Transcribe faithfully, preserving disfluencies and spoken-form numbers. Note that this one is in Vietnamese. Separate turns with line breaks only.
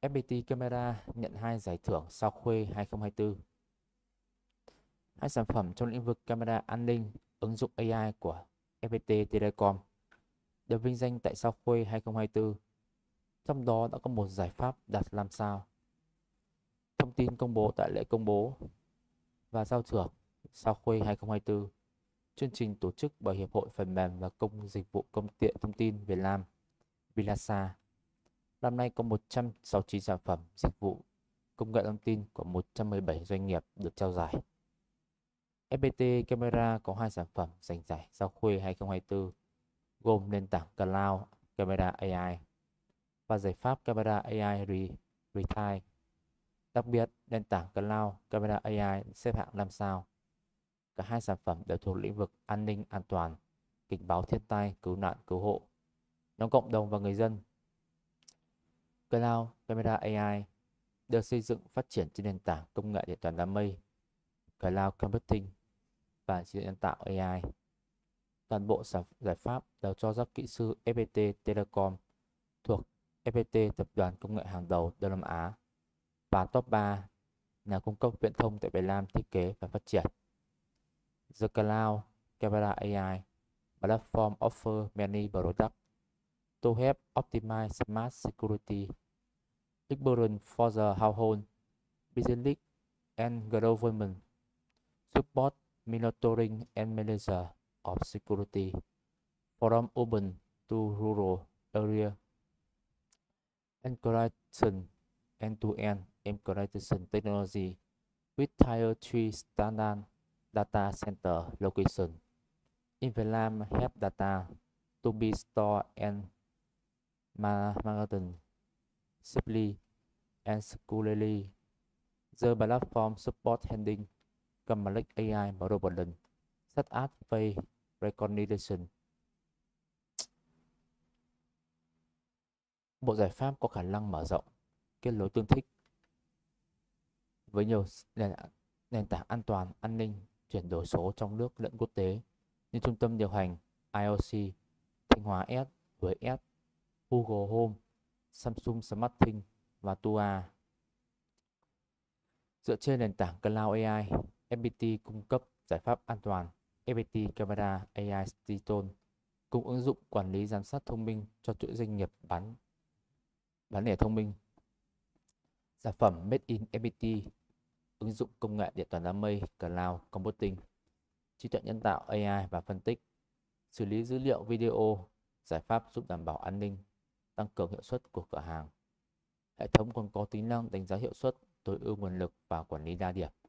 ép pê tê Camera nhận hai giải thưởng sao khuê hai không hai tư. Hai sản phẩm trong lĩnh vực camera an ninh ứng dụng a i của ép pê tê Telecom được vinh danh tại sao khuê hai không hai tư. Trong đó đã có một giải pháp đạt năm sao. Thông tin công bố tại lễ công bố và trao thưởng sao khuê hai không hai tư. Chương trình tổ chức bởi Hiệp hội Phần mềm và Công dịch vụ Công tiện Thông tin Việt Nam Vilasa. Năm nay có một trăm sáu mươi chín sản phẩm dịch vụ công nghệ thông tin của một trăm mười bảy doanh nghiệp được trao giải. ép pê tê Camera có hai sản phẩm giành giải sao khuê hai không hai tư gồm nền tảng Cloud Camera a i và giải pháp Camera a i Retire. Đặc biệt, nền tảng Cloud Camera a i xếp hạng năm sao. Cả hai sản phẩm đều thuộc lĩnh vực an ninh an toàn, cảnh báo thiên tai, cứu nạn cứu hộ, nhóm cộng đồng và người dân. Cloud Camera a i được xây dựng phát triển trên nền tảng công nghệ điện toán đám mây, Cloud Computing và trí tuệ nhân tạo a i. Toàn bộ giải pháp đều cho các kỹ sư ép pê tê Telecom thuộc ép pê tê, tập đoàn công nghệ hàng đầu Đông Nam Á và top ba nhà cung cấp viễn thông tại Việt Nam thiết kế và phát triển. The Cloud Camera a i platform offer many products to help optimize smart security experience for the household, business, and government. Support monitoring and management of security from urban to rural area. Encryption end-to-end encryption technology with tier three standard data center location in Vietnam help data to be stored and managed safely and securely. The platform support handling complex a i problem such as face recognition. Bộ giải pháp có khả năng mở rộng, kết nối tương thích với nhiều nền, nền tảng an toàn, an ninh, chuyển đổi số trong nước lẫn quốc tế như trung tâm điều hành i o xê, Thanh Hóa S, Huế S, Google Home, Samsung SmartThings và Tua. Dựa trên nền tảng Cloud a i, ép pê tê cung cấp giải pháp an toàn ép pê tê Camera a i Stone cùng ứng dụng quản lý giám sát thông minh cho chuỗi doanh nghiệp bán bán lẻ thông minh. Sản phẩm Made in ép pê tê ứng dụng công nghệ điện toán đám mây, Cloud Computing, trí tuệ nhân tạo a i và phân tích, xử lý dữ liệu video, giải pháp giúp đảm bảo an ninh, tăng cường hiệu suất của cửa hàng. Hệ thống còn có tính năng đánh giá hiệu suất, tối ưu nguồn lực và quản lý đa điểm.